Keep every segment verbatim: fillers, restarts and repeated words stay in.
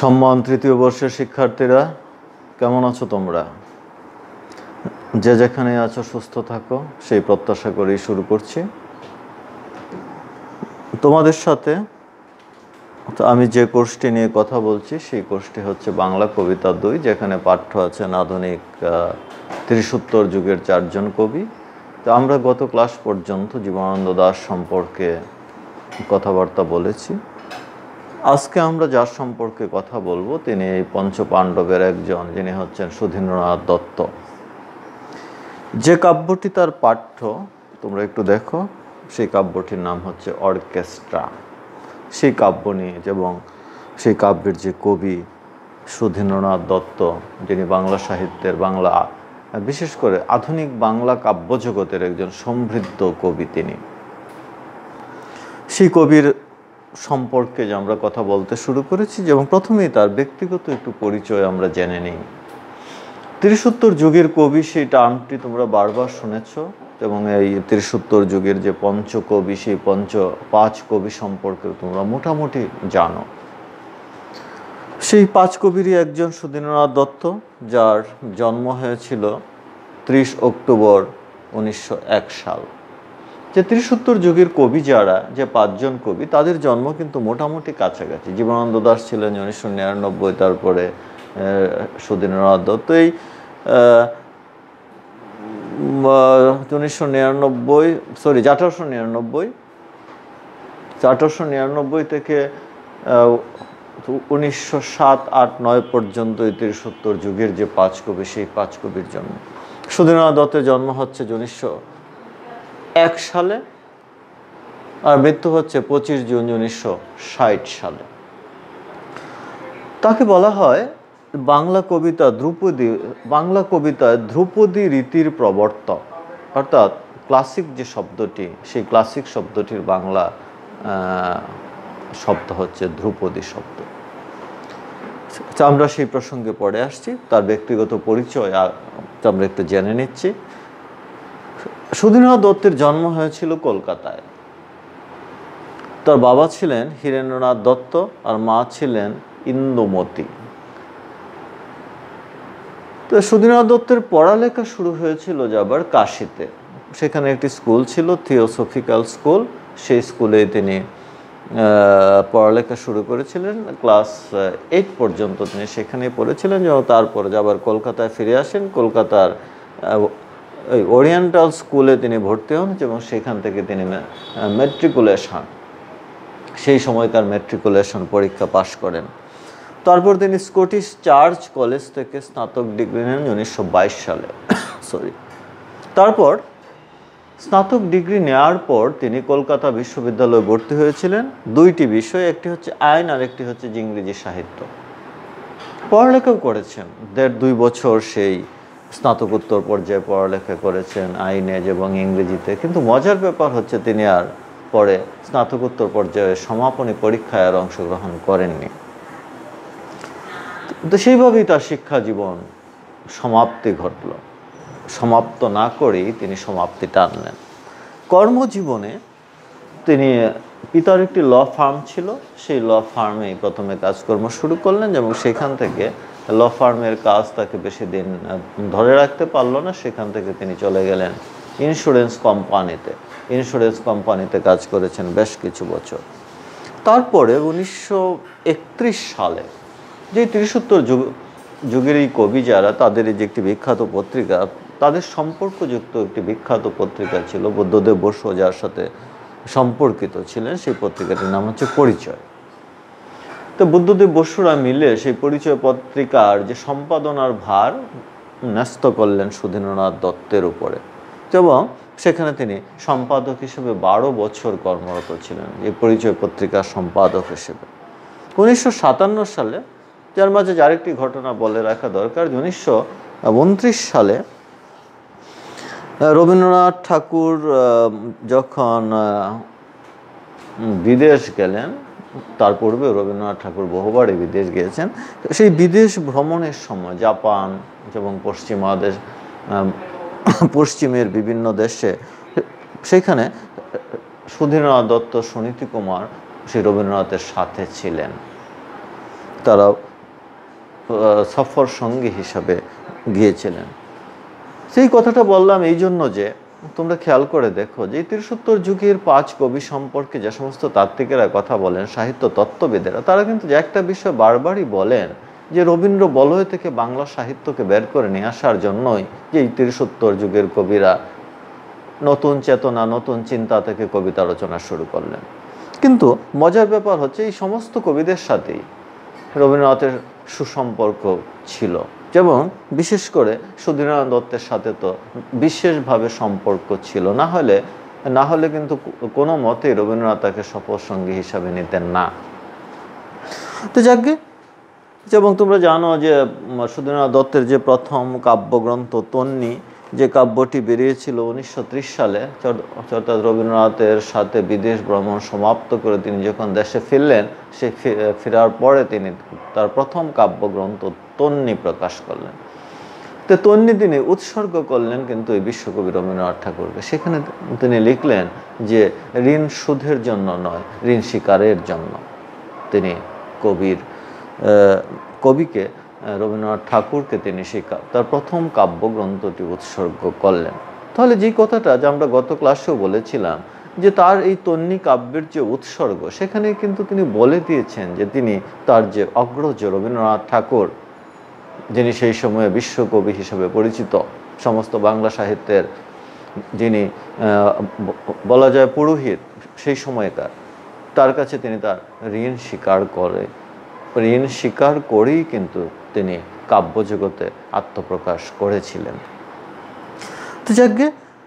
সম্মান তৃতীয় বর্ষের শিক্ষার্থীরা, কেমন আছো তোমরা? যে যেখানে আছো সুস্থ থাকো, সেই প্রত্যাশা করেই শুরু করছি। তোমাদের সাথে আমি যে কোর্সটি নিয়ে কথা বলছি সেই কোর্সটি হচ্ছে বাংলা কবিতা দুই, যেখানে পাঠ্য আছেন আধুনিক ত্রিশোত্তর যুগের চারজন কবি। তো আমরা গত ক্লাস পর্যন্ত জীবনানন্দ দাশ সম্পর্কে কথাবার্তা বলেছি। আজকে আমরা যার সম্পর্কে কথা বলবো তিনি এই পঞ্চপাণ্ডবের একজন, যিনি হচ্ছেন সুধীন্দ্রনাথ দত্ত। যে কাব্যটি তার পাঠ্য তোমরা একটু দেখো, সেই কাব্যটির নাম হচ্ছে অর্কেস্ট্রা। সেই কাব্য নিয়ে এবং সেই কাব্যের যে কবি সুধীন্দ্রনাথ দত্ত, যিনি বাংলা সাহিত্যের, বাংলা বিশেষ করে আধুনিক বাংলা কাব্য জগতের একজন সমৃদ্ধ কবি তিনি। সেই কবির সম্পর্কে যে আমরা কথা বলতে শুরু করেছি, এবং প্রথমেই তার ব্যক্তিগত একটু পরিচয় আমরা জেনে নিই। ত্রিশোত্তর যুগের কবি সেই টার্মটি তোমরা বারবার শুনেছ, এবং এই ত্রিশোত্তর যুগের যে পঞ্চকবি, সেই পঞ্চ পাঁচ কবি সম্পর্কে তোমরা মোটামুটি জানো। সেই পাঁচ কবিরই একজন সুধীন্দ্রনাথ দত্ত, যার জন্ম হয়েছিল ত্রিশ অক্টোবর উনিশশো এক সাল। যে ত্রিশোত্তর যুগের কবি যারা, যে পাঁচজন কবি, তাদের জন্ম কিন্তু মোটামুটি কাছাকাছি। জীবনানন্দ দাশ ছিলেন উনিশশো নিরানব্বই, তারপরে সুধীন্দ্রনাথ দত্ত এই উনিশশো নিরানব্বই সরি আঠারোশো নিরানব্বই আঠারোশো নিরানব্বই থেকে উনিশশো সাত আট নয় পর্যন্ত এই ত্রিশোত্তর যুগের যে পাঁচ কবি, সেই পাঁচ কবির জন্ম। সুধীন্দ্রনাথ দত্তের জন্ম হচ্ছে উনিশশো এক সালে, আর মৃত্যু হচ্ছে পঁচিশ জুন উনিশশো ষাট সালে। তাকে বলা হয় বাংলা কবিতা ধ্রুপদী বাংলা কবিতায় ধ্রুপদী রীতির প্রবর্তক, অর্থাৎ ক্লাসিক যে শব্দটি, সেই ক্লাসিক শব্দটির বাংলা শব্দ হচ্ছে ধ্রুপদী শব্দ। আমরা সেই প্রসঙ্গে পড়ে আসছি। তার ব্যক্তিগত পরিচয় আমরা একটু জেনে নিচ্ছি। সুধীন্দ্রনাথ দত্তের জন্ম হয়েছিল কলকাতায়। তার বাবা ছিলেন হীরেন্দ্রনাথ দত্ত, আর মা ছিলেন ইন্দুমতি। তো সুধীন্দ্রনাথ দত্তের পড়ালেখা শুরু হয়েছিল যাবার কাশীতে। সেখানে একটি স্কুল ছিল, থিওসফিক্যাল স্কুল। সেই স্কুলে তিনি পড়ালেখা শুরু করেছিলেন। ক্লাস এইট পর্যন্ত তিনি সেখানেই পড়েছিলেন, যখন তারপরে যাবার কলকাতায় ফিরে আসেন। কলকাতার ওই ওরিয়েন্টাল স্কুলে তিনি ভর্তি হন, এবং সেখান থেকে তিনি ম্যাট্রিকুলেশন, সেই সময়কার ম্যাট্রিকুলেশন পরীক্ষা পাশ করেন। তারপর তিনি স্কটিশ চার্চ কলেজ থেকে স্নাতক ডিগ্রি নেন উনিশশো বাইশ সালে সরি তারপর স্নাতক ডিগ্রি নেওয়ার পর তিনি কলকাতা বিশ্ববিদ্যালয়ে ভর্তি হয়েছিলেন। দুইটি বিষয়, একটি হচ্ছে আইন আর একটি হচ্ছে ইংরেজি সাহিত্য। পড়ালেখাও করেছেন দেড় দুই বছর, সেই স্নাতকোত্তর পর্যায়ে পড়ালেখা করেছেন আইনে এবং ইংরেজিতে। কিন্তু মজার ব্যাপার হচ্ছে তিনি আর পরে স্নাতকোত্তর পর্যায়ে সমাপনী পরীক্ষায় আর অংশগ্রহণ করেননি। তো সেইভাবেই তার শিক্ষা জীবন সমাপ্তি ঘটল। সমাপ্ত না করেই তিনি সমাপ্তি টানলেন। কর্মজীবনে তিনি, পিতার একটি ল ফার্ম ছিল, সেই ল ফার্মেই প্রথমে কাজকর্ম শুরু করলেন, এবং সেখান থেকে ল ফার্মের কাজ তাকে বেশি দিন ধরে রাখতে পারল না। সেখান থেকে তিনি চলে গেলেন ইন্স্যুরেন্স কোম্পানিতে। ইন্স্যুরেন্স কোম্পানিতে কাজ করেছেন বেশ কিছু বছর। তারপরে উনিশশো একত্রিশ সালে যে ত্রিশোত্তর যুগ যুগের এই কবি যারা, তাদের এই যে একটি বিখ্যাত পত্রিকা, তাদের সম্পর্কযুক্ত একটি বিখ্যাত পত্রিকা ছিল বুদ্ধদেব বসু, যার সাথে সম্পর্কিত ছিলেন। সেই পত্রিকাটির নাম হচ্ছে পরিচয়। তো বুদ্ধদেব বসুরা মিলে সেই পরিচয় পত্রিকার যে সম্পাদনার ভার ন্যস্ত করলেন সুধীন্দ্রনাথ দত্তের উপরে, এবং সেখানে তিনি সম্পাদক হিসেবে বারো বছর কর্মরত ছিলেন, এই পরিচয় পত্রিকার সম্পাদক হিসেবে। উনিশশো সাতান্ন সালে, যার মাঝে আরেকটি ঘটনা বলে রাখা দরকার, উনিশশো উনত্রিশ সালে রবীন্দ্রনাথ ঠাকুর যখন বিদেশ গেলেন, তার পূর্বে রবীন্দ্রনাথ ঠাকুর বহুবারই বিদেশ গিয়েছেন। সেই বিদেশ ভ্রমণের সময় জাপান এবং পশ্চিমা দেশ, পশ্চিমের বিভিন্ন দেশে, সেখানে সুধীন্দ্রনাথ দত্ত, সুনীতি কুমার সেই রবীন্দ্রনাথের সাথে ছিলেন। তারা সফর সঙ্গী হিসাবে গিয়েছিলেন। সেই কথাটা বললাম এই জন্য যে তোমরা খেয়াল করে দেখো যে তিরিশোত্তর যুগের পাঁচ কবি সম্পর্কে যে সমস্ত তাত্ত্বিকেরা কথা বলেন, সাহিত্য তত্ত্ববিদেরা, তারা কিন্তু যে একটা বিষয় বারবারই বলেন যে রবীন্দ্র বলয় থেকে বাংলা সাহিত্যকে বের করে নিয়ে আসার জন্যই যে এই তিরিশোত্তর যুগের কবিরা নতুন চেতনা, নতুন চিন্তা থেকে কবিতা রচনা শুরু করলেন। কিন্তু মজার ব্যাপার হচ্ছে এই সমস্ত কবিদের সাথেই রবীন্দ্রনাথের সুসম্পর্ক ছিল, যেমন বিশেষ করে সুধীন্দ্রনাথ দত্তের সাথে তো বিশেষভাবে সম্পর্ক ছিল, না হলে না হলে কিন্তু কোনো মতেই রবীন্দ্রনাথ তাকে সফর সঙ্গী হিসাবে নিতেন না। তো যাকে এবং তোমরা জানো যে সুধীন্দ্রনাথ দত্তের যে প্রথম কাব্যগ্রন্থ তন্নি, যে কাব্যটি বেরিয়েছিল উনিশশো ত্রিশ সালে, অর্থাৎ রবীন্দ্রনাথের সাথে বিদেশ ভ্রমণ সমাপ্ত করে তিনি যখন দেশে ফিরলেন, সে ফেরার পরে তিনি তার প্রথম কাব্যগ্রন্থ তন্নি প্রকাশ করলেন। তো তন্নি তিনি উৎসর্গ করলেন কিন্তু এই বিশ্বকবি রবীন্দ্রনাথ ঠাকুরকে। সেখানে তিনি লিখলেন যে ঋণ সুধের জন্য নয়, ঋণ স্বীকারের জন্য তিনি কবির কবিকে রবীন্দ্রনাথ ঠাকুরকে তিনি শিক্ষা তার প্রথম কাব্যগ্রন্থটি উৎসর্গ করলেন। তাহলে যে কথাটা যে আমরা গত ক্লাসেও বলেছিলাম যে তার এই তন্নি কাব্যের যে উৎসর্গ, সেখানে কিন্তু তিনি বলে দিয়েছেন যে তিনি তার যে অগ্রজ রবীন্দ্রনাথ ঠাকুর, যিনি সেই সময়ে বিশ্বকবি হিসেবে পরিচিত, সমস্ত বাংলা সাহিত্যের যিনি বলা যায় পুরোহিত সেই সময়কার, তার কাছে তিনি তার ঋণ স্বীকার করে ঋণ স্বীকার করেই কিন্তু তিনি কাব্যজগতে আত্মপ্রকাশ করেছিলেন। তো যাকে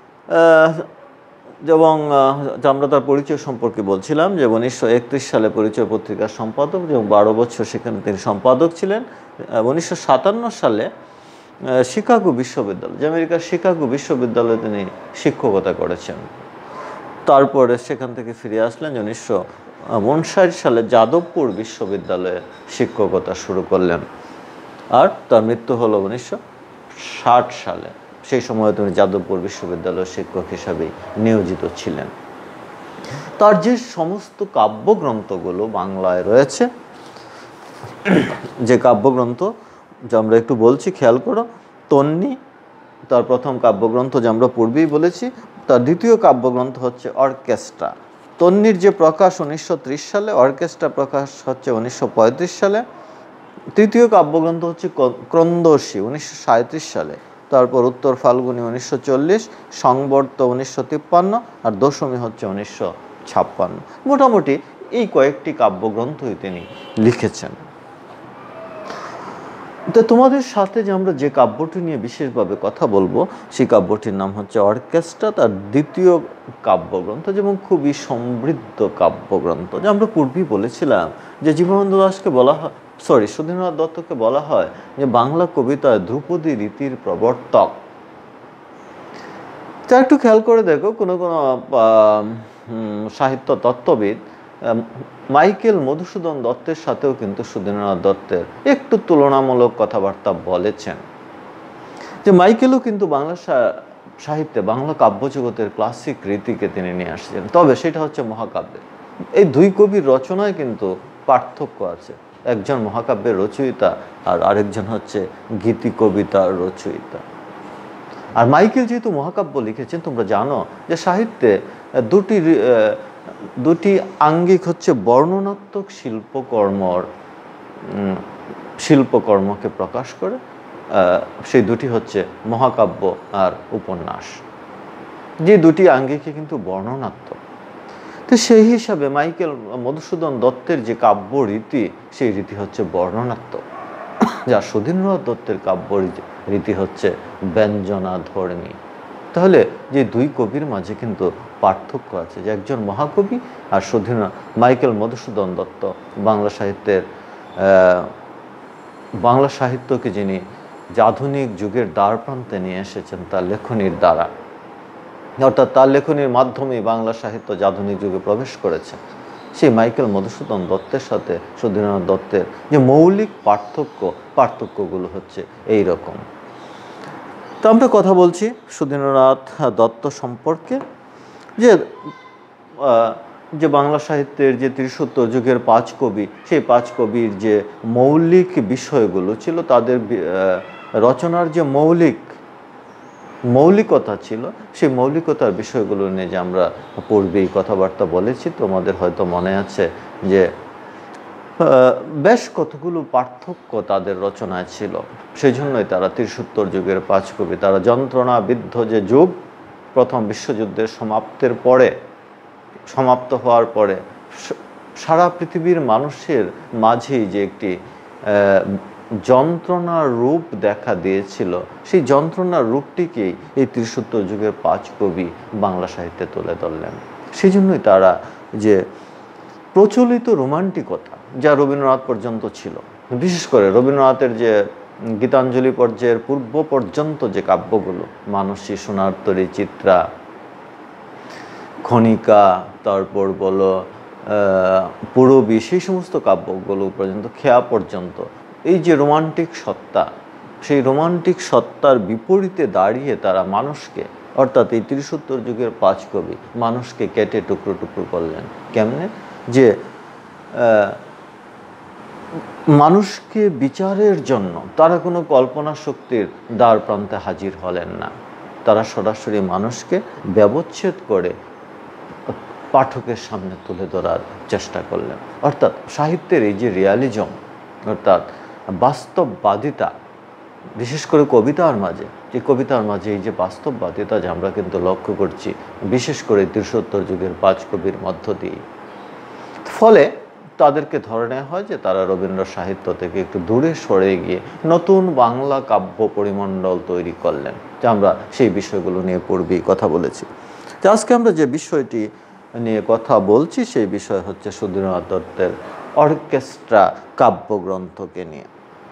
এবং আমরা তার পরিচয় সম্পর্কে বলছিলাম যে উনিশশো একত্রিশ সালে পরিচয় পত্রিকার সম্পাদক এবং বারো বছর সেখানে তিনি সম্পাদক ছিলেন। উনিশশো সাতান্ন সালে শিকাগো বিশ্ববিদ্যালয়, যে আমেরিকার শিকাগো বিশ্ববিদ্যালয়ে তিনি শিক্ষকতা করেছেন। তারপরে সেখান থেকে ফিরে আসলেন উনিশশো উনষাট সালে যাদবপুর বিশ্ববিদ্যালয়ে শিক্ষকতা শুরু করলেন, আর তার মৃত্যু হলো উনিশশো ষাট সালে। সেই সময় তিনি যাদবপুর বিশ্ববিদ্যালয়ের শিক্ষক হিসাবে নিয়োজিত ছিলেন। তার যে সমস্ত কাব্যগ্রন্থগুলো বাংলায় রয়েছে, যে কাব্যগ্রন্থ যা আমরা একটু বলছি খেয়াল করো, তন্নি তার প্রথম কাব্যগ্রন্থ, যা আমরা পূর্বেই বলেছি। তার দ্বিতীয় কাব্যগ্রন্থ হচ্ছে অর্কেস্ট্রা। তন্নির যে প্রকাশ উনিশশো ত্রিশ সালে, অর্কেস্ট্রা প্রকাশ হচ্ছে উনিশশো পঁয়ত্রিশ সালে। তৃতীয় কাব্যগ্রন্থ হচ্ছে ক্রন্দশী উনিশশো সাঁত্রিশ সালে। তারপর উত্তর ফাল্গুনী উনিশশো চল্লিশ, সংবর্ত উনিশশো তিপ্পান্ন, আর দশমী হচ্ছে উনিশশো ছাপ্পান্ন। মোটামুটি এই কয়েকটি কাব্যগ্রন্থই তিনি লিখেছেন। তো তোমাদের সাথে যে আমরা যে কাব্যটি নিয়ে বিশেষভাবে কথা বলবো, সেই কাব্যটির নাম হচ্ছে অর্কেস্ট্রা, তার দ্বিতীয় কাব্যগ্রন্থ, যেমন খুবই সমৃদ্ধ কাব্যগ্রন্থ। যে আমরা পূর্বেই বলেছিলাম যে জীবনানন্দ দাশকে বলা হয়, সরি সুধীন্দ্রনাথ দত্তকে বলা হয় যে বাংলা কবিতায় ধ্রুপদী রীতির প্রবর্তক। তা একটু খেয়াল করে দেখো, কোনো কোনো সাহিত্য তত্ত্ববিদ মাইকেল মধুসূদন দত্তের সাথেও কিন্তু সুধীন্দ্রনাথ দত্তের একটু তুলনামূলক কথাবার্তা বলেছেন। যে মাইকেলও কিন্তু বাংলা সাহিত্যে, বাংলা কাব্যজগতের ক্লাসিক রীতিকে তিনি নিয়ে আসছেন, তবে সেটা হচ্ছে মহাকাব্যে। এই দুই কবির রচনায় কিন্তু পার্থক্য আছে। একজন মহাকাব্যের রচয়িতা আর আরেকজন হচ্ছে গীতি কবিতার রচয়িতা। আর মাইকেল যেহেতু মহাকাব্য লিখেছেন, তোমরা জানো যে সাহিত্যে দুটি দুটি আঙ্গিক হচ্ছে বর্ণনাত্মক শিল্পকর্মর শিল্পকর্মকে প্রকাশ করে, সেই দুটি হচ্ছে মহাকাব্য আর উপন্যাস। যে দুটি আঙ্গিকে কিন্তু বর্ণনাত্মক। তো সেই হিসাবে মাইকেল মধুসূদন দত্তের যে কাব্য রীতি, সেই রীতি হচ্ছে বর্ণনাত্মক, যা সুধীন্দ্রনাথ দত্তের কাব্য রীতি হচ্ছে ব্যঞ্জনাধর্মী। তাহলে যে দুই কবির মাঝে কিন্তু পার্থক্য আছে, যে একজন মহাকবি আর সুধীন্দ্রনাথ মাইকেল মধুসূদন দত্ত বাংলা সাহিত্যের বাংলা সাহিত্যকে যিনি আধুনিক যুগের দ্বার প্রান্তে নিয়ে এসেছেন তার লেখনীর দ্বারা, অর্থাৎ তার লেখনীর মাধ্যমেই বাংলা সাহিত্য আধুনিক যুগে প্রবেশ করেছে। সেই মাইকেল মধুসূদন দত্তের সাথে সুধীন্দ্রনাথ দত্তের যে মৌলিক পার্থক্য, পার্থক্যগুলো হচ্ছে এই রকম। তো আমরা কথা বলছি সুধীন্দ্রনাথ দত্ত সম্পর্কে, যে যে বাংলা সাহিত্যের যে ত্রিশোত্তর যুগের পাঁচ কবি, সেই পাঁচ কবির যে মৌলিক বিষয়গুলো ছিল, তাদের রচনার যে মৌলিক মৌলিকতা ছিল, সেই মৌলিকতার বিষয়গুলো নিয়ে যে আমরা পূর্বেই কথাবার্তা বলেছি, তোমাদের হয়তো মনে আছে যে বেশ কতগুলো পার্থক্য তাদের রচনায় ছিল। সেই জন্যই তারা ত্রিশোত্তর যুগের পাঁচ কবি। তারা যন্ত্রণাবিদ্ধ যে যুগ, প্রথম বিশ্বযুদ্ধের সমাপ্তের পরে সমাপ্ত হওয়ার পরে সারা পৃথিবীর মানুষের মাঝেই যে একটি যন্ত্রণার রূপ দেখা দিয়েছিল, সেই যন্ত্রণার রূপটিকেই এই ত্রিশোত্তর যুগের পাঁচ কবি বাংলা সাহিত্যে তুলে ধরলেন। সেই জন্যই তারা যে প্রচলিত রোমান্টিকতা, যা রবীন্দ্রনাথ পর্যন্ত ছিল, বিশেষ করে রবীন্দ্রনাথের যে গীতাঞ্জলি পর্যায়ের পূর্ব পর্যন্ত যে কাব্যগুলো, মানসী, সোনার তরী, চিত্রা, খনিকা, তারপর বলো পূরবী, সেই সমস্ত কাব্যগুলো পর্যন্ত, খেয়া পর্যন্ত, এই যে রোমান্টিক সত্তা, সেই রোমান্টিক সত্তার বিপরীতে দাঁড়িয়ে তারা মানুষকে, অর্থাৎ এই ত্রিশোত্তর যুগের পাঁচ কবি মানুষকে কেটে টুকরো টুকরো করলেন। কেমনে? যে মানুষকে বিচারের জন্য তারা কোনো কল্পনা শক্তির দ্বার প্রান্তে হাজির হলেন না, তারা সরাসরি মানুষকে ব্যবচ্ছেদ করে পাঠকের সামনে তুলে ধরার চেষ্টা করলেন। অর্থাৎ সাহিত্যের এই যে রিয়ালিজম, অর্থাৎ বাস্তববাদিতা, বিশেষ করে কবিতার মাঝে, যে কবিতার মাঝে এই যে বাস্তববাদিতা যে আমরা কিন্তু লক্ষ্য করছি, বিশেষ করে ত্রিশোত্তর যুগের পাঁচ কবির মধ্য দিয়ে, ফলে তাদেরকে ধরে নেওয়া হয় যে তারা রবীন্দ্র সাহিত্য থেকে একটু দূরে সরে গিয়ে নতুন বাংলা কাব্য পরিমণ্ডল তৈরি করলেন। যে আমরা সেই বিষয়গুলো নিয়ে পূর্বেই কথা বলেছি। তো আজকে আমরা যে বিষয়টি নিয়ে কথা বলছি, সেই বিষয় হচ্ছে সুধীন্দ্রনাথ দত্তের অর্কেস্ট্রা কাব্যগ্রন্থকে নিয়ে।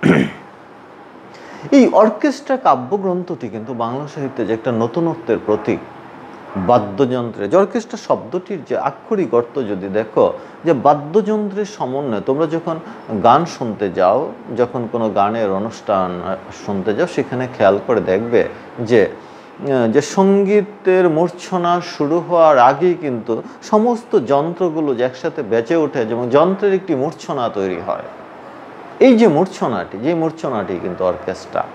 এই অর্কেস্ট্রা কাব্যগ্রন্থটি কিন্তু বাংলা সাহিত্যে যে একটা নতুনত্বের প্রতীক। বাদ্যযন্ত্রে যে অর্কেস্ট্রা শব্দটির যে আক্ষরিক অর্থ যদি দেখো, যে বাদ্যযন্ত্রের সমন্বয়ে, তোমরা যখন গান শুনতে যাও, যখন কোনো গানের অনুষ্ঠান শুনতে যাও, সেখানে খেয়াল করে দেখবে যে যে সঙ্গীতের মূর্ছনা শুরু হওয়ার আগেই কিন্তু সমস্ত যন্ত্রগুলো যে একসাথে বেঁচে ওঠে, যেমন যন্ত্রের একটি মূর্ছনা তৈরি হয়। এই যে মূর্ছনাটি, যে মূর্ছনাটি কিন্তু অর্কেস্ট্রা,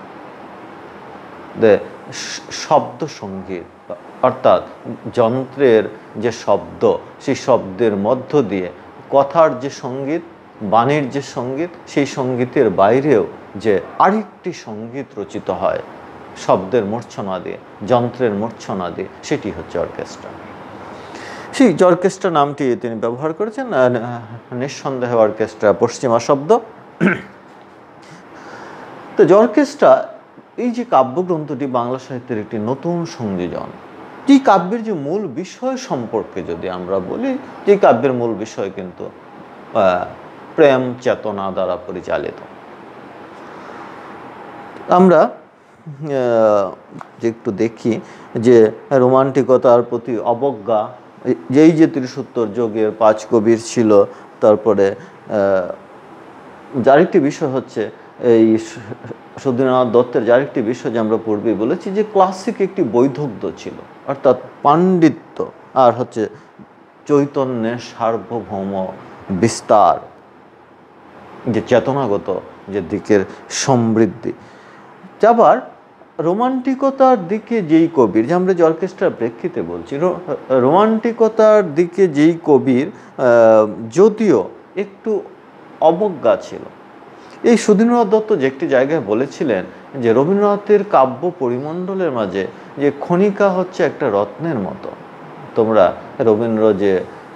শব্দ সঙ্গীত, অর্থাৎ যন্ত্রের যে শব্দ, সেই শব্দের মধ্য দিয়ে কথার যে সঙ্গীত, বাণীর যে সঙ্গীত, সেই সঙ্গীতের বাইরেও যে আরেকটি সঙ্গীত রচিত হয় শব্দের মূর্ছনা দিয়ে, যন্ত্রের মূর্ছনা দিয়ে, সেটি হচ্ছে অর্কেস্ট্রা। সেই অর্কেস্ট্রা নামটি তিনি ব্যবহার করেছেন। নিঃসন্দেহে অর্কেস্ট্রা পশ্চিমা শব্দ। তো অর্কেস্ট্রা, এই যে কাব্যগ্রন্থটি বাংলা সাহিত্যের একটি নতুন সংযোজন। এই কাব্যের যে মূল বিষয় সম্পর্কে যদি আমরা বলি, যে কাব্যের মূল বিষয় কিন্তু প্রেম চেতনা দ্বারা পরিচালিত। আমরা যে একটু দেখি যে রোমান্টিকতার প্রতি অবজ্ঞা, যেই যে ত্রিশোত্তর যুগের পাঁচ কবির ছিল। তারপরে যার একটি বিষয় হচ্ছে এই সুধীন্দ্রনাথ দত্তের যার একটি বিষয় যে আমরা পূর্বেই বলেছি, যে ক্লাসিক একটি বৈধব্য ছিল, অর্থাৎ পাণ্ডিত্য, আর হচ্ছে চৈতন্যের সার্বভৌম বিস্তার, যে চেতনাগত যে দিকের সমৃদ্ধি। আবার রোমান্টিকতার দিকে যেই কবির, যে আমরা যে অর্কেস্ট্রার প্রেক্ষিতে বলছি, রোমান্টিকতার দিকে যেই কবির যদিও একটু অবজ্ঞা ছিল। এই সুধীন্দ্রনাথ দত্ত যে একটি জায়গায় বলেছিলেন যে রবীন্দ্রনাথের কাব্য পরিমণ্ডলের মাঝে যে খনিকা হচ্ছে একটা রত্নের মতো। তোমরা রবীন্দ্র যে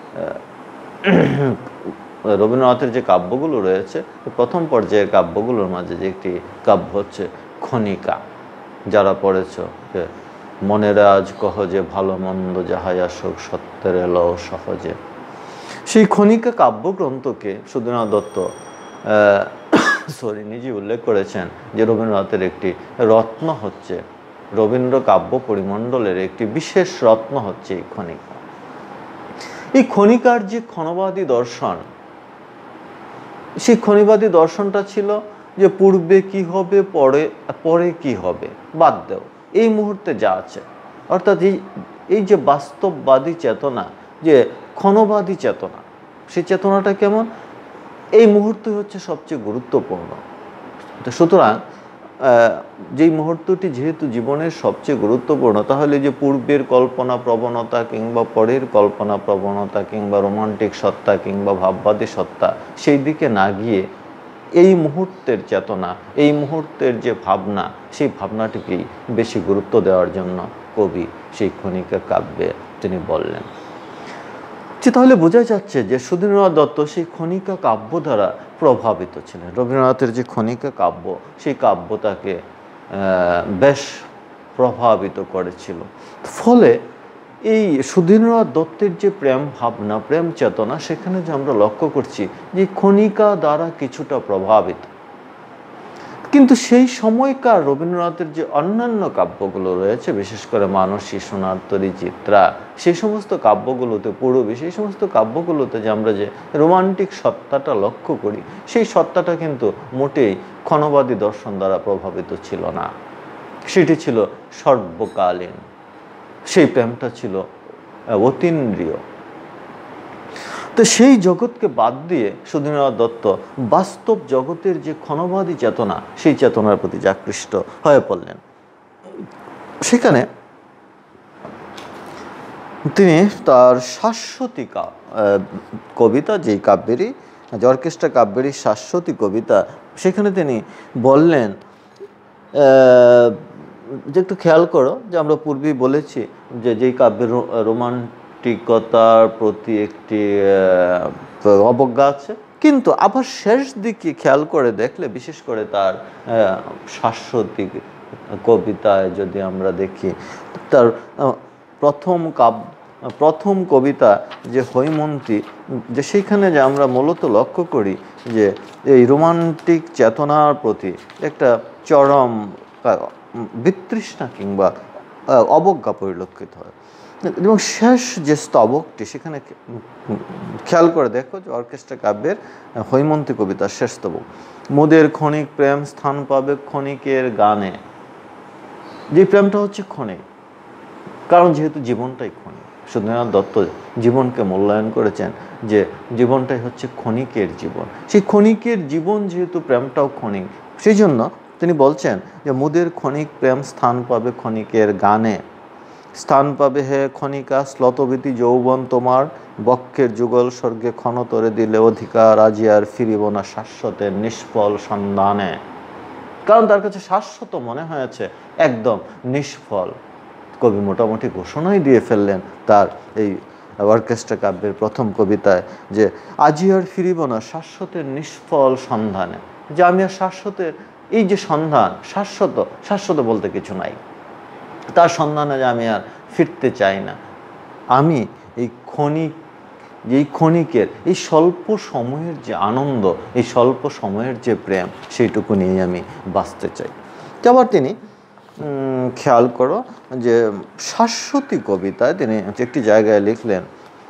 রবীন্দ্রনাথের যে কাব্যগুলো রয়েছে, প্রথম পর্যায়ের কাব্যগুলোর মাঝে যে একটি কাব্য হচ্ছে খনিকা। যারা পড়েছ, যে মনের আজ কহ যে ভালো মন্দ যাহাই আসুক সত্যের এলো সহজে, সেই খনিকা কাব্যগ্রন্থকে সুধীন্দ্রনাথ দত্ত সরি নিজে উল্লেখ করেছেন যে রবীন্দ্রনাথের একটি রত্ন হচ্ছে, রবীন্দ্র কাব্য পরিমণ্ডলের একটি বিশেষ রত্ন হচ্ছে এই খনিকা। এই খনিকার যে ক্ষণবাদী দর্শন, সেই ক্ষণবাদী দর্শনটা ছিল যে পূর্বে কি হবে, পরে পরে কি হবে বাদ দেও, এই মুহূর্তে যা আছে। অর্থাৎ এই এই যে বাস্তববাদী চেতনা, যে ক্ষণবাদী চেতনা। সেই চেতনাটা কেমন? এই মুহূর্তে হচ্ছে সবচেয়ে গুরুত্বপূর্ণ। তো সুতরাং যেই মুহূর্তটি যেহেতু জীবনের সবচেয়ে গুরুত্বপূর্ণ, তাহলে যে পূর্বের কল্পনা প্রবণতা কিংবা পরের কল্পনা প্রবণতা কিংবা রোমান্টিক সত্তা কিংবা ভাববাদী সত্তা, সেই দিকে না গিয়ে এই মুহূর্তের চেতনা, এই মুহূর্তের যে ভাবনা, সেই ভাবনাটিকেই বেশি গুরুত্ব দেওয়ার জন্য কবি সেই ক্ষণিকা কাব্যে তিনি বললেন। যে তাহলে বোঝা যাচ্ছে যে সুধীন্দ্রনাথ দত্ত সেই ক্ষণিকা কাব্য দ্বারা প্রভাবিত ছিলেন। রবীন্দ্রনাথের যে ক্ষণিকা কাব্য, সেই কাব্য তাকে বেশ প্রভাবিত করেছিল। ফলে এই সুধীন্দ্রনাথ দত্তের যে প্রেম ভাবনা, প্রেম চেতনা, সেখানে যে আমরা লক্ষ্য করছি যে ক্ষণিকা দ্বারা কিছুটা প্রভাবিত। কিন্তু সেই সময়কার রবীন্দ্রনাথের যে অন্যান্য কাব্যগুলো রয়েছে, বিশেষ করে মানসী, সোনারতরী, চিত্রা, সেই সমস্ত কাব্যগুলোতে, পূরবী, সেই সমস্ত কাব্যগুলোতে যে আমরা যে রোমান্টিক সত্তাটা লক্ষ্য করি, সেই সত্তাটা কিন্তু মোটেই ক্ষণবাদী দর্শন দ্বারা প্রভাবিত ছিল না। সেটি ছিল সর্বকালীন, সেই প্রেমটা ছিল অতীন্দ্রিয়। তো সেই জগৎকে বাদ দিয়ে সুধীন্দ্রনাথ দত্ত বাস্তব জগতের যে ক্ষণবাদী চেতনা, সেই চেতনার প্রতি আকৃষ্ট হয়ে পড়লেন। সেখানে তিনি তার শাশ্বতী কবিতা, যেই কাব্যেরই অর্কেস্ট্রা কাব্যেরই শাশ্বতী কবিতা, সেখানে তিনি বললেন যে একটু খেয়াল করো যে আমরা পূর্বেই বলেছি যে যেই কাব্যের রোমান্টিকতার প্রতি একটি অবজ্ঞা আছে, কিন্তু আবার শেষ দিকে খেয়াল করে দেখলে, বিশেষ করে তার শাশ্বতী কবিতায় যদি আমরা দেখি, তার প্রথম কাব্য প্রথম কবিতা যে হৈমন্তী, যে সেইখানে যে আমরা মূলত লক্ষ্য করি যে এই রোমান্টিক চেতনার প্রতি একটা চরম বিতৃষ্ণা কিংবা অবজ্ঞা পরিলক্ষিত হয়। এবং শেষ যে স্তবকটি, সেখানে খেয়াল করে দেখো যে অর্কেস্ট্রা কাব্যের হৈমন্তী কবিতার শেষ স্তবক, মোদের ক্ষণিক প্রেম স্থান পাবে ক্ষণিকের গানে। যে প্রেমটা হচ্ছে ক্ষণিক, কারণ যেহেতু জীবনটাই ক্ষণিক। সুধীন্দ্রনাথ দত্ত জীবনকে মূল্যায়ন করেছেন যে জীবনটাই হচ্ছে ক্ষণিকের জীবন। সেই ক্ষণিকের জীবন যেহেতু প্রেমটাও ক্ষণিক, সেই জন্য তিনি বলছেন যে মোদের ক্ষণিক প্রেম স্থান পাবে ক্ষণিকের গানে। স্থান পাবে হে ক্ষণিকা শ্লতবীতি যৌবন তোমার, বক্ষের যুগল স্বর্গে ক্ষণতরে দিলে অধিকার, আজি আর ফিরিব না শাশ্বতের নিষ্ফল সন্ধানে। কারণ তার কাছে শাশ্বত মনে হয়েছে একদম নিষ্ফল। কবি মোটামুটি ঘোষণাই দিয়ে ফেললেন তার এই অর্কেস্ট্রা কাব্যের প্রথম কবিতায় যে আজি আর ফিরিব না শাশ্বতের নিষ্ফল সন্ধানে, যে আমি আর শাশ্বতের এই যে সন্ধান, শাশ্বত শাশ্বত বলতে কিছু নাই, তার সন্ধানে যে আমি আর ফিরতে চাই না। আমি এই ক্ষণিক, এই ক্ষণিকের এই স্বল্প সময়ের যে আনন্দ, এই স্বল্প সময়ের যে প্রেম, সেইটুকু নিয়েই আমি বাঁচতে চাই। আবার তিনি খেয়াল করো যে শাশ্বতী কবিতায় তিনি একটি জায়গায় লিখলেন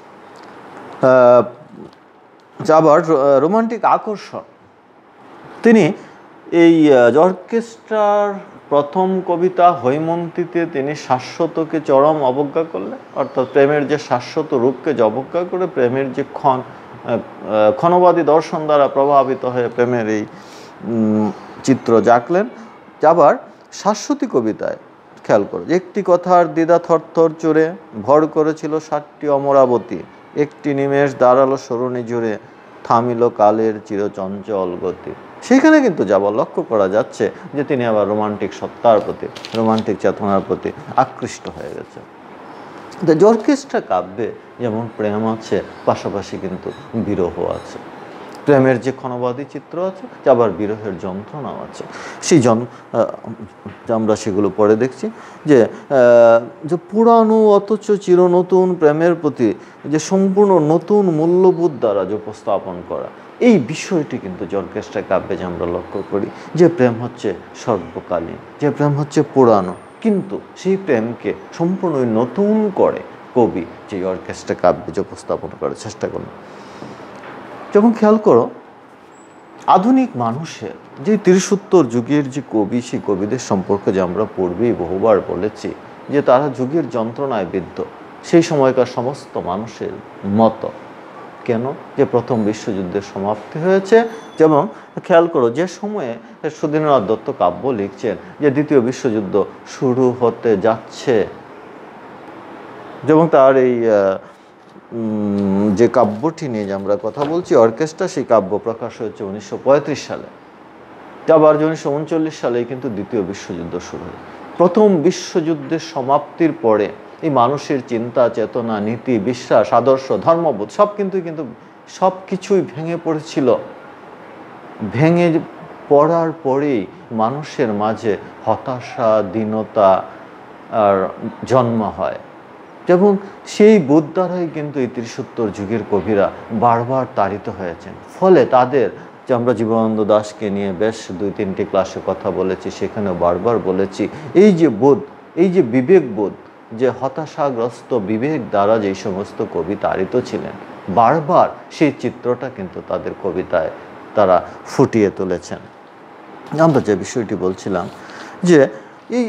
আবার রোমান্টিক আকর্ষণ। তিনি এই অর্কেস্ট্রার প্রথম কবিতা হৈমন্তীতে তিনি শাশ্বতকে চরম অবজ্ঞা করলেন, অর্থাৎ প্রেমের যে শাশ্বত রূপকে যে অবজ্ঞা করে প্রেমের যে ক্ষণ ক্ষণবাদী দর্শন দ্বারা প্রভাবিত হয়ে প্রেমের এই চিত্র জাঁকলেন। আবার শাশ্বতী কবিতায় খেয়াল করো, একটি কথার দ্বিধা থরথর চড়ে ভর করেছিল ষাটটি অমরাবতী, একটি নিমেষ দাঁড়ালো সরণি জুড়ে থামিল কালের চিরচঞ্চল গতি। সেখানে কিন্তু যাবার লক্ষ্য করা যাচ্ছে যে তিনি আবার রোমান্টিক সত্তার প্রতি, রোমান্টিক চেতনার প্রতি আকৃষ্ট হয়ে গেছে। অর্কেস্ট্রা কাব্যে যেমন প্রেম আছে, পাশাপাশি কিন্তু বিরহ আছে। প্রেমের যে ক্ষণবাদী চিত্র আছে, আবার বিরহের যন্ত্রণাও আছে। সেই জন আমরা সেগুলো পরে দেখছি যে যে পুরানো অথচ চিরনতুন প্রেমের প্রতি যে সম্পূর্ণ নতুন মূল্যবোধ দ্বারা যে উপস্থাপন করা, এই বিষয়টি কিন্তু অর্কেস্ট্রা কাব্যে যে আমরা লক্ষ্য করি যে প্রেম হচ্ছে সর্বকালীন, যে প্রেম হচ্ছে পুরানো, কিন্তু সেই প্রেমকে সম্পূর্ণ নতুন করে কবি যে অর্কেস্ট্রা কাব্যে যে উপস্থাপন করার চেষ্টা করলেন। যখন খেয়াল করো আধুনিক মানুষের যে ত্রিশোত্তর যুগের যে কবি, সেই কবিদের সম্পর্কে যে আমরা পূর্বেই বহুবার বলেছি যে তারা যুগের যন্ত্রণায় বিদ্ধ, সেই সময়কার সমস্ত মানুষের মতো। কেন? যে প্রথম বিশ্বযুদ্ধের সমাপ্তি হয়েছে, যেমন খেয়াল করো যে সময়ে সুধীন্দ্রনাথ দত্ত কাব্য লিখছেন যে দ্বিতীয় বিশ্বযুদ্ধ শুরু হতে যাচ্ছে, যেমন তার এই যে কাব্যটি নিয়ে যে আমরা কথা বলছি অর্কেস্ট্রা, সেই কাব্য প্রকাশ হয়েছে উনিশশো পঁয়ত্রিশ সালে। আবার উনিশশো উনচল্লিশ সালে কিন্তু দ্বিতীয় বিশ্বযুদ্ধ শুরু হয়। প্রথম বিশ্বযুদ্ধের সমাপ্তির পরে এই মানুষের চিন্তা চেতনা, নীতি, বিশ্বাস, আদর্শ, ধর্মবোধ সব কিন্তু কিন্তু সব কিছুই ভেঙে পড়েছিল। ভেঙে পড়ার পরেই মানুষের মাঝে হতাশা, দীনতা আর জন্ম হয়। যেমন সেই বোধ দ্বারাই কিন্তু এই ত্রিসত্তর যুগের কবিরা বারবার তাড়িত হয়েছেন। ফলে তাদের, যে আমরা জীবনানন্দ দাশকে নিয়ে বেশ দুই তিনটি ক্লাসে কথা বলেছি, সেখানেও বারবার বলেছি, এই যে বোধ, এই যে বিবেক বোধ, যে হতাশাগ্রস্ত বিবেক দ্বারা যেই সমস্ত কবি তাড়িত ছিলেন, বারবার সেই চিত্রটা কিন্তু তাদের কবিতায় তারা ফুটিয়ে তুলেছেন। আমরা যে বিষয়টি বলছিলাম যে এই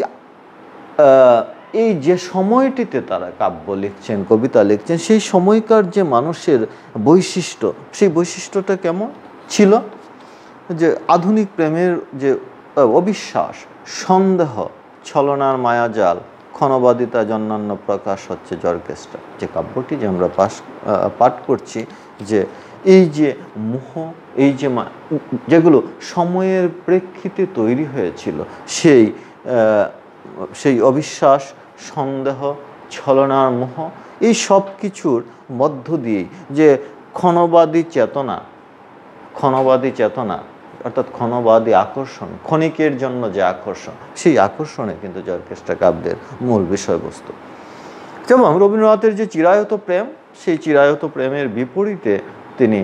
এই যে সময়টিতে তারা কাব্য লিখছেন, কবিতা লিখছেন, সেই সময়কার যে মানুষের বৈশিষ্ট্য, সেই বৈশিষ্ট্যটা কেমন ছিল? যে আধুনিক প্রেমের যে অবিশ্বাস, সন্দেহ, ছলনার মায়াজাল, ক্ষণবাদিতা জন্মান্য প্রকাশ হচ্ছে অর্কেস্ট্রা, যে কাব্যটি যে আমরা পাশ পাঠ করছি, যে এই যে মোহ, এই যে যেগুলো সময়ের প্রেক্ষিতে তৈরি হয়েছিল, সেই সেই অবিশ্বাস, সন্দেহ, ছলনার মোহ, এই সব কিছুর মধ্য দিয়েই যে ক্ষণবাদী চেতনা, ক্ষণবাদী চেতনা অর্থাৎ ক্ষণবাদী আকর্ষণ, ক্ষণিকের জন্য যে আকর্ষণ, সেই আকর্ষণে কিন্তু অর্কেস্ট্রা কাব্যের মূল বিষয়বস্তু। যেমন রবীন্দ্রনাথের যে চিরায়ত প্রেম, সেই চিরায়ত প্রেমের বিপরীতে তিনি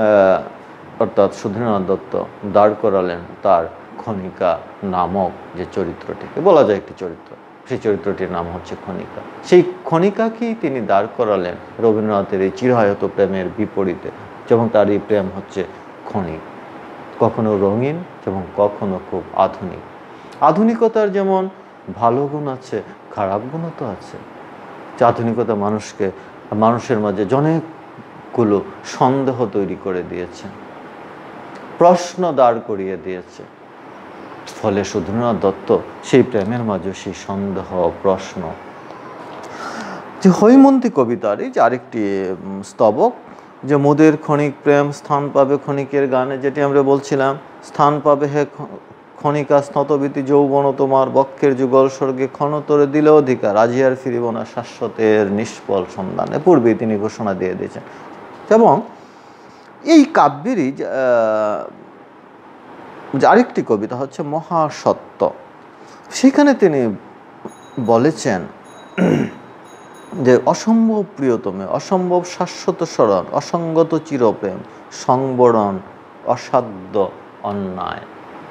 অর্থাৎ সুধীন্দ্রনাথ দত্ত দাঁড় করালেন তার ক্ষণিকা নামক যে চরিত্রটিকে, বলা যায় একটি চরিত্র, সেই চরিত্রটির নাম হচ্ছে ক্ষণিকা। সেই ক্ষণিকাকেই তিনি দাঁড় করালেন রবীন্দ্রনাথের এই চিরায়ত প্রেমের বিপরীতে। যেমন তার এই প্রেম হচ্ছে ক্ষণিক, কখনো রঙিন এবং কখনো খুব আধুনিক। আধুনিকতার যেমন ভালো গুণ আছে, খারাপ গুণও তো আছে। যে আধুনিকতা মানুষকে, মানুষের মাঝে অনেকগুলো সন্দেহ তৈরি করে দিয়েছে, প্রশ্ন দাঁড় করিয়ে দিয়েছে। ফলে সুধীন্দ্রনাথ দত্ত সেই প্রেমের মাঝে সেই সন্দেহ, প্রশ্ন, যে হৈমন্তী কবিতার এই যে আরেকটি স্তবক, যে মোদের ক্ষণিক প্রেম স্থান পাবে ক্ষণিকের গানে, যেটি আমরা বলছিলাম, স্থান পাবে হে ক্ষণিকা স্নতবীতি যৌবন তোমার বক্ষের যুগল স্বর্গে ক্ষণতরে দিলে অধিকার, আজি আর ফিরিব না শাশ্বতের নিষ্ফল সন্ধানে, পূর্বেই তিনি ঘোষণা দিয়ে দিয়েছেন। এবং এই কাব্যেরই আরেকটি কবিতা হচ্ছে মহাসত্য। সেখানে তিনি বলেছেন যে অসম্ভব প্রিয়তমে, অসম্ভব শাশ্বত স্মরণ, অসঙ্গত চিরপ্রেম, সংবরণ অসাধ্য অন্যায়।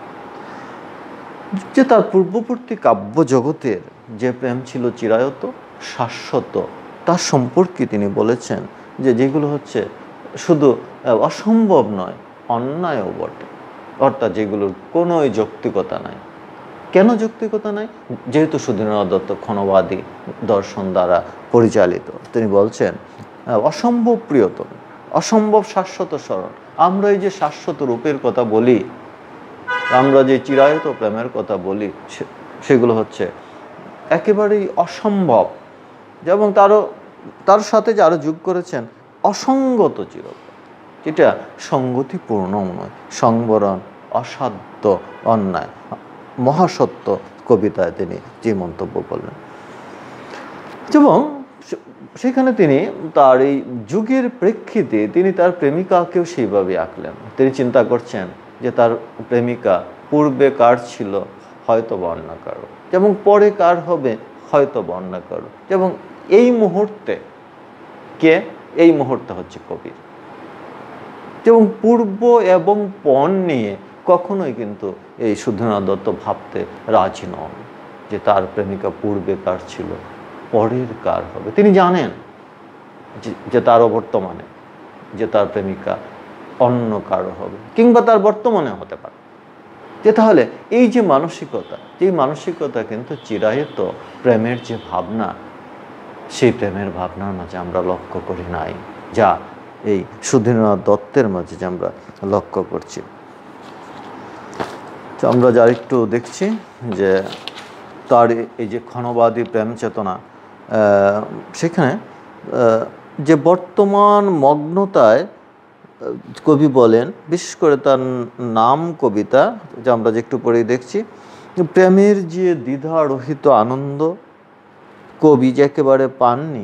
যে তার পূর্ববর্তী কাব্য জগতের যে প্রেম ছিল চিরায়ত, শাশ্বত, তার সম্পর্কে তিনি বলেছেন যে যেগুলো হচ্ছে শুধু অসম্ভব নয়, অন্যায়ও বটে, অর্থাৎ যেগুলোর কোনো যৌক্তিকতা নাই। কেন যৌক্তিকতা নাই? যেহেতু সুধীন্দ্রনাথ দত্ত ক্ষণবাদী দর্শন দ্বারা পরিচালিত। তিনি বলছেন অসম্ভব প্রিয়তম, অসম্ভব শাশ্বত স্মরণ। আমরা এই যে শাশ্বত রূপের কথা বলি, আমরা যে চিরায়ত প্রেমের কথা বলি, সেগুলো হচ্ছে একেবারেই অসম্ভব। এবং তারও তার সাথে যে আরও যোগ করেছেন অসঙ্গত চিরপ্রেম, যেটা সঙ্গতিপূর্ণ নয়, সংবরণ অসাধ্য অন্যায়। মহাসত্য কবিতায় তিনি যে মন্তব্য করলেন, এবং সেখানে তিনি তার এই যুগের প্রেক্ষিতে তিনি তার প্রেমিকাকেও সেইভাবে আঁকলেন। তিনি চিন্তা করছেন যে তার প্রেমিকা পূর্বে কার ছিল, হয়তো বা অন্য কারো, এবং পরে কার হবে, হয়তো বা অন্য কারো, এবং এই মুহূর্তে কে, এই মুহূর্তে হচ্ছে কবির। এবং পূর্ব এবং পণ নিয়ে কখনোই কিন্তু এই সুধীন্দ্রনাথ দত্ত ভাবতে রাজি নন যে তার প্রেমিকা পূর্বে কার ছিল, পরের কার হবে। তিনি জানেন যে তার বর্তমানে যে তার প্রেমিকা অন্য কারো হবে, কিংবা তার বর্তমানে হতে পারে। যে তাহলে এই যে মানসিকতা, এই মানসিকতা কিন্তু চিরায়ত প্রেমের যে ভাবনা, সেই প্রেমের ভাবনার মাঝে আমরা লক্ষ্য করি নাই, যা এই সুধীন্দ্রনাথ দত্তের মাঝে যে আমরা লক্ষ্য করছি। তো আমরা যা একটু দেখছি যে তার এই যে ক্ষণবাদী প্রেম চেতনা, সেখানে যে বর্তমান মগ্নতায় কবি বলেন, বিশেষ করে তার নাম কবিতা যে আমরা যে একটু পরেই দেখছি, প্রেমের যে দ্বিধারহিত আনন্দ কবি যে একেবারে পাননি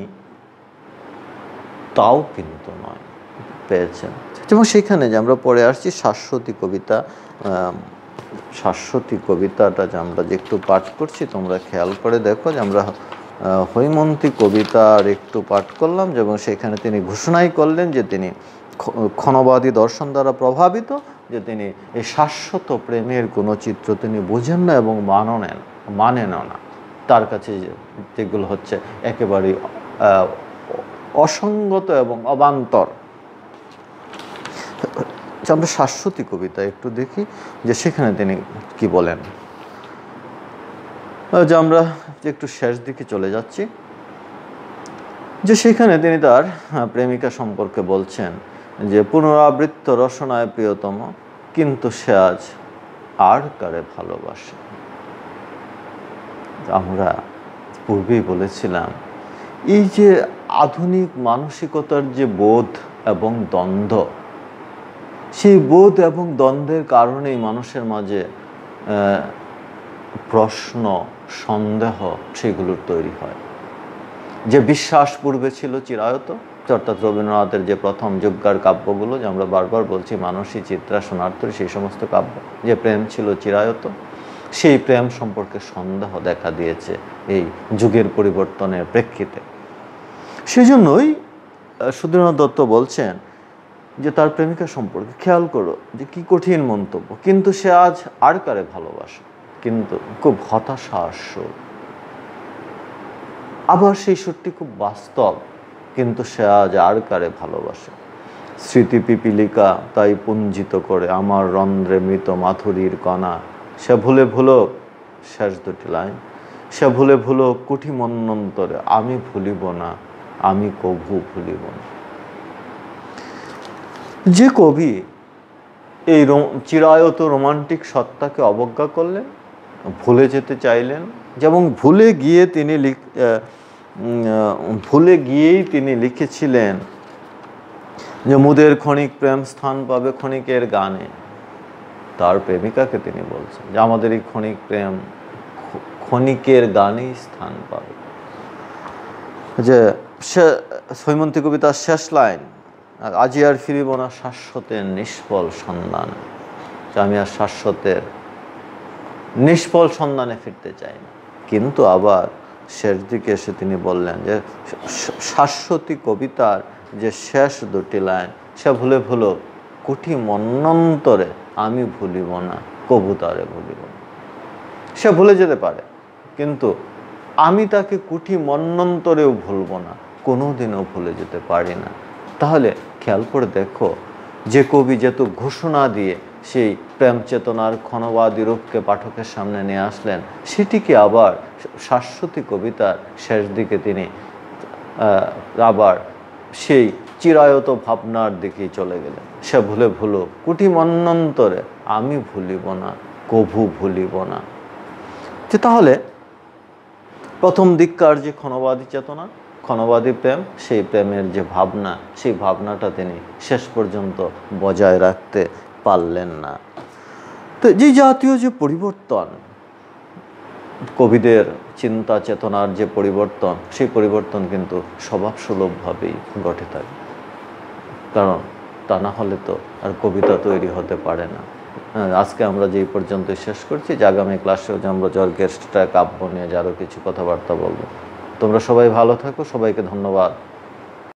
তাও কিন্তু নয়, পেয়েছেন। এবং সেখানে যে আমরা পড়ে আসছি শাশ্বতী কবিতা, শাশ্বতী কবিতাটা যে আমরা যে একটু পাঠ করছি, তোমরা খেয়াল করে দেখো যে আমরা হৈমন্তী কবিতার একটু পাঠ করলাম, এবং সেখানে তিনি ঘোষণাই করলেন যে তিনি ক্ষণবাদী দর্শন দ্বারা প্রভাবিত, যে তিনি এই শাশ্বত প্রেমের কোনো চিত্র তিনি বুঝেন না এবং মানেন মানেন না। তার কাছে যেগুলো হচ্ছে একেবারেই অসঙ্গত এবং অবান্তর। আমরা শাশ্বতী কবিতা একটু দেখি যে সেখানে তিনি কি বলেন। যে আমরা একটু শেষ দিকে চলে যাচ্ছি, যে সেখানে তিনি তার প্রেমিকা সম্পর্কে বলছেন যে পুনরাবৃত্ত রসনায় প্রিয়তম, কিন্তু সে আজ আর কারে ভালোবাসে। আমরা পূর্বেই বলেছিলাম এই যে আধুনিক মানসিকতার যে বোধ এবং দ্বন্দ্ব, সেই বোধ এবং দ্বন্দ্বের কারণেই মানুষের মাঝে প্রশ্ন, সন্দেহ সেগুলোর তৈরি হয়। যে বিশ্বাস পূর্বে ছিল চিরায়ত, অর্থাৎ রবীন্দ্রনাথের যে প্রথম যজ্ঞার কাব্যগুলো, যে আমরা বারবার বলছি মানসী, চিত্রা, সোনার্থী, সেই সমস্ত কাব্য, যে প্রেম ছিল চিরায়ত, সেই প্রেম সম্পর্কে সন্দেহ দেখা দিয়েছে এই যুগের পরিবর্তনের প্রেক্ষিতে। সেজন্যই সুধীন্দ্রনাথ দত্ত বলছেন যে তার প্রেমিকা সম্পর্কে খেয়াল করো যে কি কঠিন মন্তব্য, কিন্তু সে আজ আর কারে ভালোবাসে। কিন্তু খুব হতাশাস্য, আবার সেই সুরটি খুব বাস্তব, কিন্তু সে আজ আর কারে ভালোবাসে। স্মৃতি পিপিলিকা তাই পুঞ্জিত করে আমার রন্ধ্রে মৃত মাথুরীর কণা, সে ভুলে ভুলো, শেষ দুটি লাইন, সে ভুলে ভুলো কুঠি মন্বন্তরে, আমি ভুলিব না, আমি কভু ভুলিব না। যে কবি এই চিরায়ত রোমান্টিক সত্তাকে অবজ্ঞা করলেন, ভুলে যেতে চাইলেন, যেমন ভুলে গিয়ে তিনি ভুলে গিয়েই তিনি লিখেছিলেন যে মুদের ক্ষণিক প্রেম স্থান পাবে ক্ষণিকের গানে। তার প্রেমিকাকে তিনি বলছেন যে আমাদের এই ক্ষণিক প্রেম ক্ষণিকের গানেই স্থান পাবে। যে হৈমন্তী কবিতার শেষ লাইন, আজি আর ফিরিব না শাশ্বতের নিষ্ফল সন্ধানে, আমি আর শাশ্বতের নিষ্ফল সন্ধানে ফিরতে চাই না। কিন্তু আবার শেষ দিকে এসে তিনি বললেন যে শাশ্বতী কবিতার যে শেষ দুটি লাইন, সে ভুলে ভুলো কুঠি মন্বন্তরে, আমি ভুলিব না, কবু তারে ভুলিব না। সে ভুলে যেতে পারে, কিন্তু আমি তাকে কুঠি মন্বন্তরেও ভুলব না, কোনোদিনও ভুলে যেতে পারি না। তাহলে খেয়াল করে দেখো, যে কবি যেহেতু ঘোষণা দিয়ে সেই প্রেম চেতনার ক্ষণবাদী রূপকে পাঠকের সামনে নিয়ে আসলেন, সেটিকে আবার শাশ্বতী কবিতার শেষ দিকে তিনি আবার সেই চিরায়ত ভাবনার দিকেই চলে গেলেন। সে ভুলে ভুলো কুটি মন্বন্তরে, আমি ভুলিব না, কভু ভুলিব না। যে তাহলে প্রথম দিককার যে ক্ষণবাদী চেতনা, ক্ষণবাদী প্রেম, সেই প্রেমের যে ভাবনা, সেই ভাবনাটা তিনি শেষ পর্যন্ত বজায় রাখতে পারলেন না। তো যে জাতীয় যে পরিবর্তন, কবিদের চিন্তা চেতনার যে পরিবর্তন, সেই পরিবর্তন কিন্তু স্বভাবসুলভভাবেই ঘটে থাকে। কারণ তা না হলে তো আর কবিতা তৈরি হতে পারে না। আজকে আমরা যেই পর্যন্ত শেষ করছি, যে আগামী ক্লাসেও যে আমরা জর্গেস্টটা কাব্য নিয়ে আরও কিছু কথাবার্তা বলবো। তোমরা সবাই ভালো থাকো, সবাইকে ধন্যবাদ।